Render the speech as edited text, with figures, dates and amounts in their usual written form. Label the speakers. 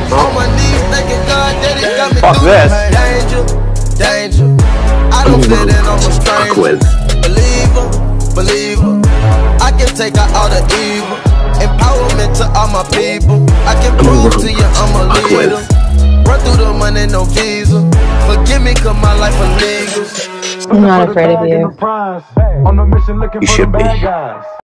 Speaker 1: On my knees, thanking God that He got me
Speaker 2: Fuck
Speaker 1: through
Speaker 2: this.
Speaker 1: danger, danger. I don't feel that I'm a stranger. Believer. I can take out all the evil. Empowerment to all my people. I can prove to you I'm a leader. Run through the money, no visa. Forgive me, cause my life illegal.
Speaker 3: I'm not afraid of you.
Speaker 2: You should be.